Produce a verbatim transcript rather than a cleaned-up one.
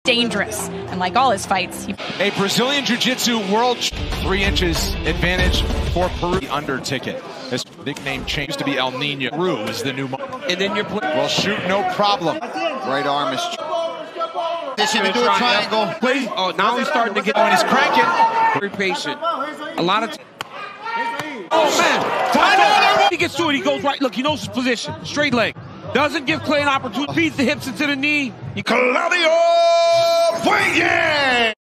dangerous. And like all his fights, he a Brazilian Jiu-Jitsu world three inches advantage for Peru. The under ticket. His nickname changed to be El Nino. Peru is the new. And then you're well, shoot, no problem. Right arm is. This should do a triangle. Wait, oh, now he's starting to get on. He's cranking. Very patient. A lot of. Oh man! He gets to it. He goes right. Look, he knows his position. Straight leg. Doesn't give Clay an opportunity. Feeds the hips into the knee. Claudio Puelles!